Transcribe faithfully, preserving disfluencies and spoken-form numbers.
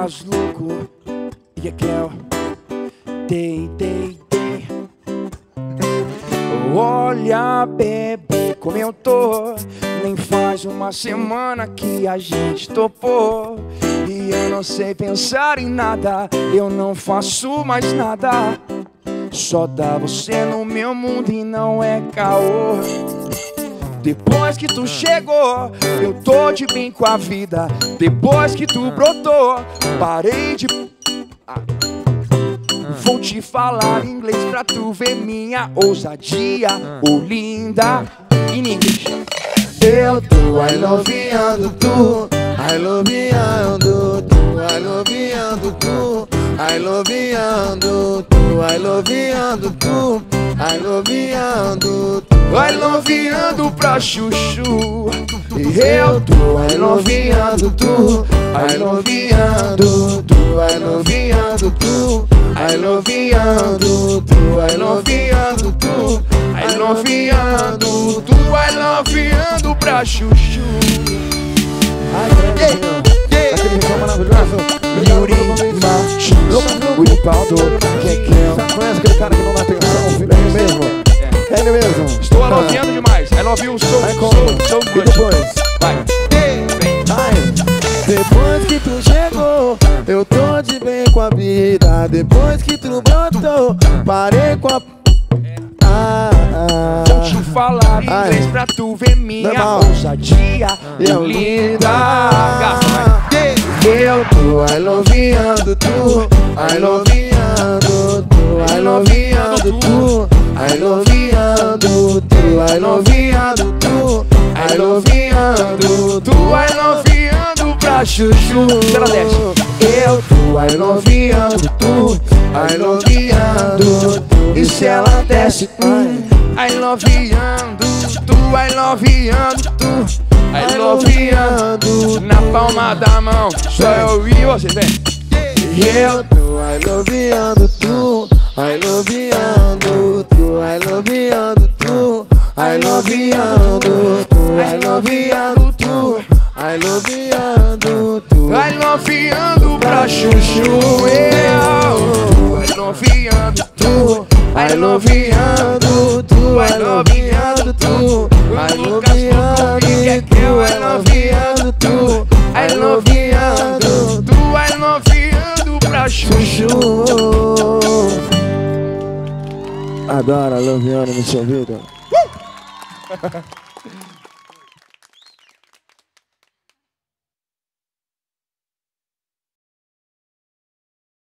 caso louco. E aquel dei, dei, dei. Olha, bebê, como eu tô. Nem faz uma semana que a gente topou. E eu não sei pensar em nada. Eu não faço mais nada. Só dá você no meu mundo e não é caô. Depois que tu chegou, eu tô de bem com a vida. Depois que tu brotou, parei de... Vou te falar inglês pra tu ver minha ousadia, ô linda. In English. Eu tô I loveando tu, I loveando tu, I loveando tu, I loveando tu, I loveando tu, I loveando tu, I loveando pra chuchu. eu tô I loveando tu, I loveando tu, I loveando tu, I loveando tu, I loveando tu, I loveando tu, I loveando pra chuchu. Aquele ritmo maravilhoso. Yuri, Martins, Willy Paldo, Kekel. Conhece aquele cara que não dá atenção? É ele mesmo. É ele mesmo. Estou aloviando demais. I love you so, Aí so, como? so E much. depois? Vai. Ai, depois que tu chegou, eu tô de bem com a vida. Depois que tu brotou, parei com a... Ah, ah. Vou te falar Ai. inglês pra tu ver minha Normal. ousadia, Eu linda. Eu tô I loveando tu, I loveando tu, I loveando tu, I loveando tu, I loveando tu, I loveando tu, I loveando pra chuchu. Ela desce. eu tô I loveando tu, I loveando tu, e se ela desce, ai, I loveando tu, I loveando tu, I loveando na palma da mão. Só eu e você, vem. eu tô I loveando tu, I loveando tu, I loveando tu, I loveando tu, I loveando tu, I loveando tu, I loveando pra chuchu. Eu I loveando tu, I loveando tu, I loveando tu, I loveando tu, I loveando tu, I loveando tu, I loveando pra chuchu. Adoro loveando no seu ouvido.